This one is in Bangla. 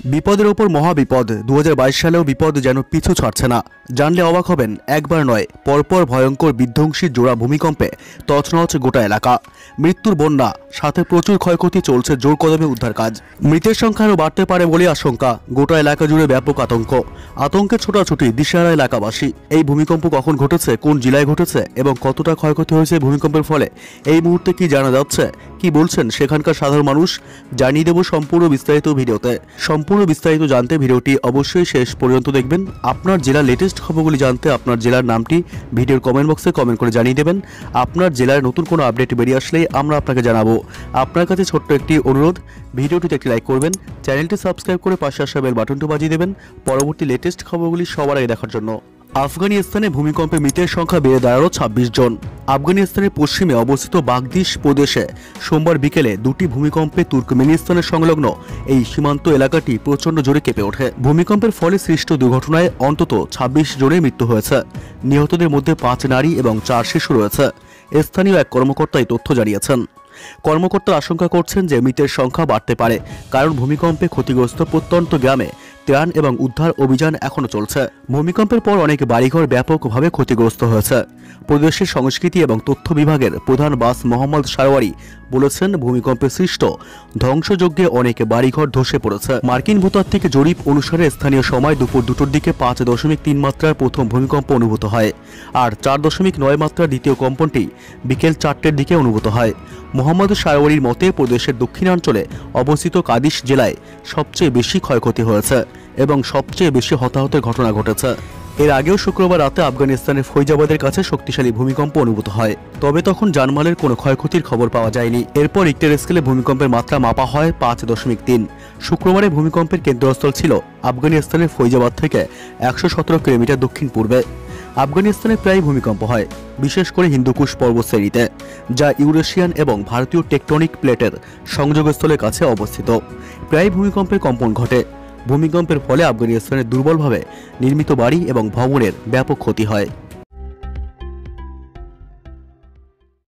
বিপদের ওপর মহাবিপদ। 2022 সালেও বিপদ যেন পিছু ছাড়ছে না। জানলে অবাক হবেন, একবার নয়, পরপর ভয়ঙ্কর বিধ্বংসী জোড়া ভূমিকম্পে তছনছ গোটা এলাকা। মৃত্যুর বন্যা, সাথে প্রচুর ক্ষয়ক্ষতি, চলছে জোর কদমে উদ্ধার কাজ। মৃতের সংখ্যা আরও বাড়তে পারে বলে আশঙ্কা। গোটা এলাকা জুড়ে ব্যাপক আতঙ্কে ছোটাছুটি দিশেহারা এলাকাবাসী। এই ভূমিকম্প কখন ঘটেছে, কোন জেলায় ঘটেছে এবং কতটা ক্ষয়ক্ষতি হয়েছে ভূমিকম্পের ফলে, এই মুহূর্তে কি জানা যাচ্ছে, কি বলছেন সেখানকার সাধারণ মানুষ, জানিয়ে দেব সম্পূর্ণ বিস্তারিত ভিডিওতে। সম্পূর্ণ বিস্তারিত জানতে ভিডিওটি অবশ্যই শেষ পর্যন্ত দেখবেন। আপনার জেলার লেটেস্ট খবরগুলি জানতে আপনার জেলার নামটি ভিডিওর কমেন্ট বক্সে কমেন্ট করে জানিয়ে দেবেন। আপনার জেলার নতুন কোনো আপডেট বেরিয়ে আসলেই আমরা আপনাকে জানাবো। আপনার কাছে ছোট্ট একটি অনুরোধ, ভিডিওটিতে একটি লাইক করবেন, চ্যানেলটি সাবস্ক্রাইব করে পাশে আসা বেল বাটনটি বাজিয়ে দেবেন পরবর্তী লেটেস্ট খবরগুলি সবার আগে দেখার জন্য। আফগানিস্তানে ভূমিকম্পে মৃতের সংখ্যা বেড়ে দাঁড়ালো 26 জন। আফগানিস্তানের পশ্চিমে অবস্থিত বাগদিশ প্রদেশে সোমবার বিকেলে দুটি ভূমিকম্পে তুর্কমেনিস্তানের সংলগ্ন এই সীমান্ত এলাকাটি প্রচণ্ড জোরে কেঁপে ওঠে। ভূমিকম্পের ফলে সৃষ্ট দুর্ঘটনায় অন্তত 26 জনের মৃত্যু হয়েছে। নিহতদের মধ্যে 5 নারী এবং 4 শিশু রয়েছে। স্থানীয় এক কর্মকর্তা এই তথ্য জানিয়েছেন। কর্মকর্তারা আশঙ্কা করছেন যে মৃতের সংখ্যা বাড়তে পারে, কারণ ভূমিকম্পে ক্ষতিগ্রস্ত প্রত্যন্ত গ্রামে ত্রাণ এবং উদ্ধার অভিযান এখনো চলছে। ভূমিকম্পের পর অনেক বাড়িঘর ব্যাপকভাবে ক্ষতিগ্রস্ত হয়েছে। প্রদেশের সংস্কৃতি এবং তথ্য বিভাগের প্রধান বাস মোহাম্মদ সারোয়ারি বলেছেন, ভূমিকম্পে সৃষ্ট ধ্বংসযজ্ঞে অনেক বাড়িঘর ধসে পড়েছে। মার্কিন ভূতাত্ত্বিক জরিপ অনুসারে স্থানীয় সময় দুপুর 2টোর দিকে 5.3 মাত্রার প্রথম ভূমিকম্প অনুভূত হয়, আর 4.9 মাত্রার দ্বিতীয় কম্পনটি বিকেল 4টের দিকে অনুভূত হয়। মোহাম্মদ সারোয়ারির মতে, প্রদেশের দক্ষিণাঞ্চলে অবস্থিত কাদিশ জেলায় সবচেয়ে বেশি ক্ষয়ক্ষতি হয়েছে এবং সবচেয়ে বেশি হতাহতের ঘটনা ঘটেছে। এর আগেও শুক্রবার রাতে আফগানিস্তানের ফৈজাবাদের কাছে শক্তিশালী ভূমিকম্প অনুভূত হয়, তবে তখন জানমালের কোনো ক্ষয়ক্ষতির খবর পাওয়া যায়নি। এরপর রিক্টার স্কেলে ভূমিকম্পের মাত্রা মাপা হয় 5.3। শুক্রবারে ভূমিকম্পের কেন্দ্রস্থল ছিল আফগানিস্তানের ফৈজাবাদ থেকে 117 কিলোমিটার দক্ষিণ পূর্বে। আফগানিস্তানে প্রায় ভূমিকম্প হয়, বিশেষ করে হিন্দুকুশ পর্বতশ্রেণীতে, যা ইউরেশিয়ান এবং ভারতীয় টেকটনিক প্লেটের সংযোগস্থলের কাছে অবস্থিত। প্রায় ভূমিকম্পের কম্পন ঘটে। ভূমিকম্পের ফলে আফগানিস্তানের দুর্বলভাবে নির্মিত বাড়ি এবং ভবনের ব্যাপক ক্ষতি হয়।